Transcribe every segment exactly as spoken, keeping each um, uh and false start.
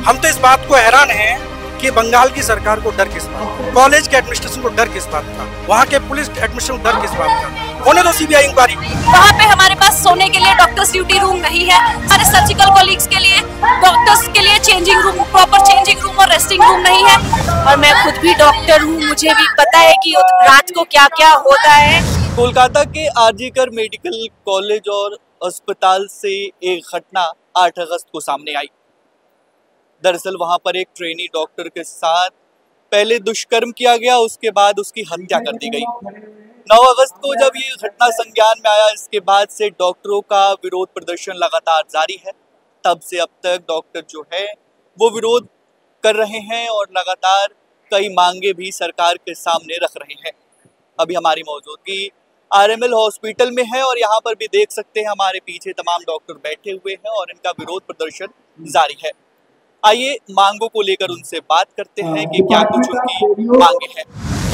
हम तो इस बात को हैरान हैं कि बंगाल की सरकार को डर किस बात का, कॉलेज के एडमिनिस्ट्रेशन को डर किस बात का, वहाँ के पुलिस एडमिनिस्ट्रेशन को डर किस बात का। होने दो सीबीआई इंक्वायरी। वहाँ पे हमारे पास सोने के लिए डॉक्टर्स ड्यूटी रूम नहीं है, हमारे सर्जिकल कॉलीग्स के लिए डॉक्टर्स के लिए changing room, proper changing room और रेस्टिंग रूम नहीं है। और मैं खुद भी डॉक्टर हूँ, मुझे भी पता है कि रात को क्या क्या होता है। कोलकाता के आरजीकर मेडिकल कॉलेज और अस्पताल से एक घटना आठ अगस्त को सामने आई। दरअसल वहां पर एक ट्रेनी डॉक्टर के साथ पहले दुष्कर्म किया गया, उसके बाद उसकी हत्या कर दी गई। नौ अगस्त को जब ये घटना संज्ञान में आया, इसके बाद से डॉक्टरों का विरोध प्रदर्शन लगातार जारी है। तब से अब तक डॉक्टर जो है वो विरोध कर रहे हैं और लगातार कई मांगे भी सरकार के सामने रख रहे हैं। अभी हमारी मौजूदगी आरएमएल हॉस्पिटल में है और यहाँ पर भी देख सकते हैं हमारे पीछे तमाम डॉक्टर बैठे हुए हैं और इनका विरोध प्रदर्शन जारी है। आइए मांगों को लेकर उनसे बात करते हैं कि क्या कुछ उनकी मांगे हैं।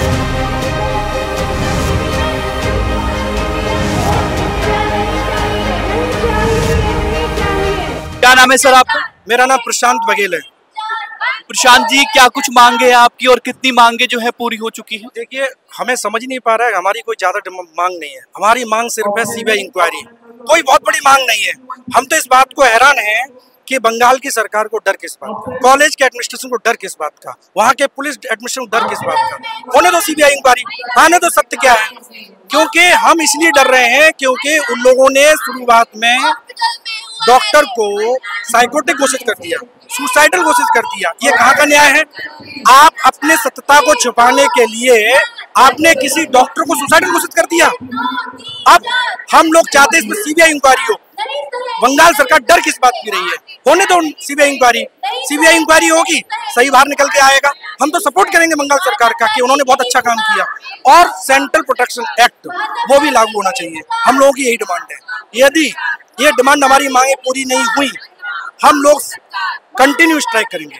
क्या नाम है सर आपका? मेरा नाम प्रशांत बघेल है। प्रशांत जी, क्या कुछ मांगे हैं आपकी और कितनी मांगे जो है पूरी हो चुकी है? देखिए, हमें समझ नहीं पा रहा है, हमारी कोई ज्यादा मांग नहीं है। हमारी मांग सिर्फ है सीबीआई इंक्वायरी, कोई बहुत बड़ी मांग नहीं है। हम तो इस बात को हैरान हैं कि बंगाल की सरकार को डर किस बात का, कॉलेज के एडमिनिस्ट्रेशन को डर किस बात का, वहाँ के पुलिस एडमिनिस्ट्रेशन को डर किस बात का। होने दो सीबीआई इंक्वायरी, आने दो सत्य क्या है। क्योंकि हम इसलिए डर रहे हैं क्योंकि उन लोगों ने शुरुआत में डॉक्टर को साइकोटिक घोषित कर दिया, सुसाइडल घोषित कर दिया। ये कहाँ का न्याय है? आप अपने सत्यता को छुपाने के लिए आपने किसी डॉक्टर को सुसाइडल घोषित कर दिया। अब हम लोग चाहते हैं इसमें सीबीआई इंक्वायरी हो। बंगाल सरकार डर किस बात की रही है? होने दो सीबीआई इंक्वायरी। सीबीआई इंक्वायरी होगी, सही बाहर निकल के आएगा। हम तो सपोर्ट करेंगे बंगाल सरकार का कि उन्होंने बहुत अच्छा काम किया। और सेंट्रल प्रोटेक्शन एक्ट वो भी लागू होना चाहिए। हम लोगों की यही डिमांड है। यदि ये डिमांड हमारी मांगे पूरी नहीं हुई, हम लोग कंटिन्यू स्ट्राइक करेंगे।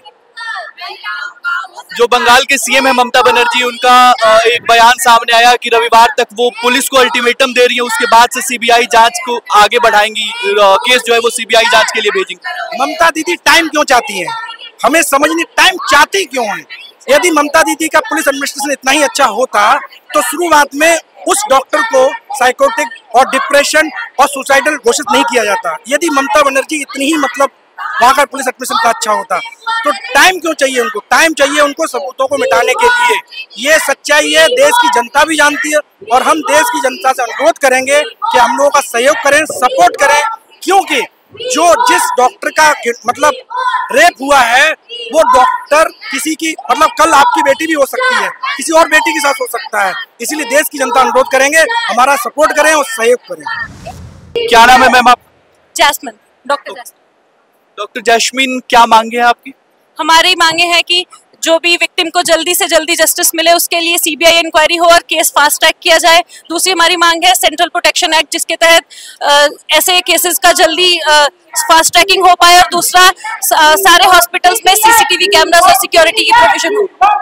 जो बंगाल के सीएम है ममता बनर्जी, उनका एक बयान सामने आया कि रविवार तक वो पुलिस को अल्टीमेटम दे रही है, उसके बाद से सीबीआई जांच को आगे बढ़ाएंगी, केस जो है वो सीबीआई जांच के लिए भेजेंगी। ममता दीदी टाइम क्यों चाहती हैं? हमें समझ नहीं, टाइम चाहती क्यों है? यदि ममता दीदी का पुलिस एडमिनिस्ट्रेशन इतना ही अच्छा होता तो शुरुआत में उस डॉक्टर को साइकोटिक और डिप्रेशन और सुसाइडल घोषित नहीं किया जाता। यदि ममता बनर्जी इतनी ही मतलब वहाँ का पुलिस एडमिनिस्ट्रेशन का अच्छा होता तो टाइम क्यों चाहिए उनको? टाइम चाहिए उनको सबूतों को मिटाने के लिए। ये सच्चाई है, देश की जनता भी जानती है और हम देश की जनता से अनुरोध करेंगे कि हम लोगों का सहयोग करें, सपोर्ट करें। क्योंकि जो जिस डॉक्टर का मतलब रेप हुआ है वो डॉक्टर किसी की मतलब कल आपकी बेटी भी हो सकती है, किसी और बेटी के साथ हो सकता है। इसीलिए देश की जनता अनुरोध करेंगे, हमारा सपोर्ट करें और सहयोग करें। क्या नाम है मैम आप? Jasmine, doctor Jasmine. Doctor Jasmine, क्या मांगे हैं आपकी? हमारी मांगे हैं कि जो भी विक्टिम को जल्दी से जल्दी जस्टिस मिले, उसके लिए सीबीआई इंक्वायरी हो और केस फास्ट ट्रैक किया जाए। दूसरी हमारी मांग है सेंट्रल प्रोटेक्शन एक्ट, जिसके तहत आ, ऐसे केसेस का जल्दी फास्ट ट्रैकिंग हो पाए। और दूसरा, सारे हॉस्पिटल्स में सीसीटीवी कैमरास और सिक्योरिटी की प्रोविजन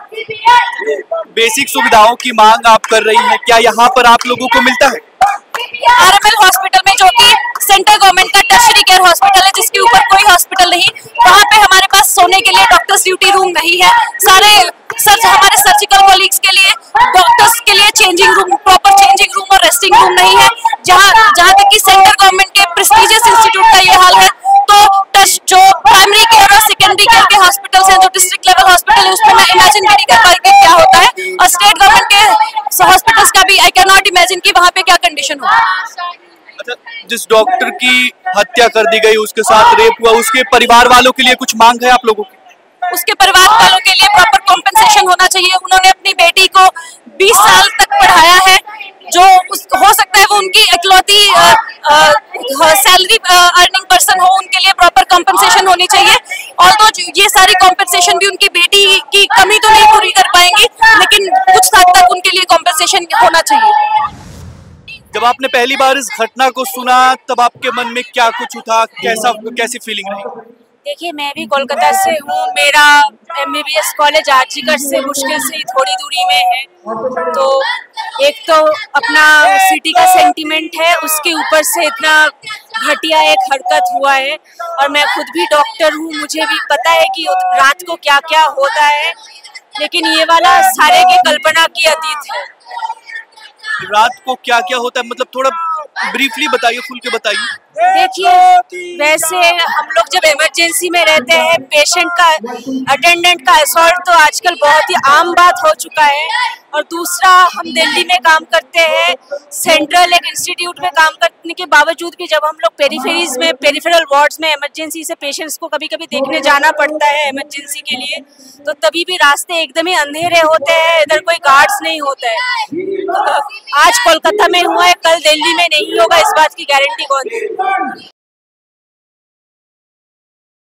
हो। बेसिक सुविधाओं की मांग आप कर रही हैं, क्या यहाँ पर आप लोगों को मिलता है? आरएमएल हॉस्पिटल में, जो कि सेंट्रल गवर्नमेंट का टर्शरी केयर हॉस्पिटल है, जिसके ऊपर कोई हॉस्पिटल नहीं, वहाँ पे हमारे पास सोने के लिए डॉक्टर्स ड्यूटी रूम नहीं है। सारे सर हमारे सर्जिकल कॉलीग्स के लिए डॉक्टर्स के लिए changing room, proper changing room और रेस्टिंग रूम नहीं है। जहाँ जहाँ तक कि सेंट्रल गवर्नमेंट के प्रेस्टीजियस इंस्टीट्यूट का ये हाल है, तो जो प्राइमरी केयर और सेकेंडरी केयर के हॉस्पिटल्स हैं, जो डिस्ट्रिक्ट लेवल हॉस्पिटल है, उसमें मैं इमेजिन भी नहीं कर पाई कि क्या होता है। और स्टेट गवर्नमेंट के हॉस्पिटल्स का भी आई कैन नॉट इमेजिन कि वहाँ पे क्या कंडीशन हो। अच्छा, जिस डॉक्टर की हत्या कर दी गई, उसके साथ रेप हुआ, उसके परिवार वालों के लिए कुछ मांग है आप लोगों की? उसके परिवार वालों के लिए प्रॉपर कॉम्पेंसेशन होना चाहिए। उन्होंने अपनी बेटी को बीस साल तक पढ़ाया है, जो उस, हो सकता है वो उनकी इकलौती सैलरी अर्निंग पर्सन हो, उनके लिए प्रॉपर कॉम्पेंसेशन होनी चाहिए। और तो ये सारी कॉम्पेंसेशन भी उनकी बेटी की कमी तो नहीं पूरी कर पाएंगी, लेकिन कुछ हद तक उनके लिए कॉम्पेंसेशन होना चाहिए। जब आपने पहली बार इस घटना को सुना तब आपके मन में क्या कुछ उठा, कैसा कैसी फीलिंग रही? देखिए, मैं भी कोलकाता से हूँ। मेरा एमबीबीएस कॉलेज आरजीकर से मुश्किल से ही थोड़ी दूरी में है। तो एक तो अपना सिटी का सेंटीमेंट है, उसके ऊपर से इतना घटिया एक हरकत हुआ है। और मैं खुद भी डॉक्टर हूँ, मुझे भी पता है कि रात को क्या क्या होता है, लेकिन ये वाला सारे की कल्पना की अतीत है। रात को क्या क्या होता है, मतलब थोड़ा ब्रीफली बताइए, खुल के बताइए। देखिए, वैसे हम लोग जब इमरजेंसी में रहते हैं, पेशेंट का अटेंडेंट का असॉल्ट तो आजकल बहुत ही आम बात हो चुका है। और दूसरा, हम दिल्ली में काम करते हैं, सेंट्रल एक इंस्टीट्यूट में काम करने के बावजूद भी जब हम लोग पेरिफेरीज में, पेरिफेरल वार्ड्स में इमरजेंसी से पेशेंट्स को कभी कभी देखने जाना पड़ता है इमरजेंसी के लिए, तो तभी भी रास्ते एकदम ही अंधेरे होते हैं, इधर कोई गार्ड्स नहीं होता है। आज कोलकाता में हुआ है, कल दिल्ली में नहीं होगा, इस बात की गारंटी कौन सी?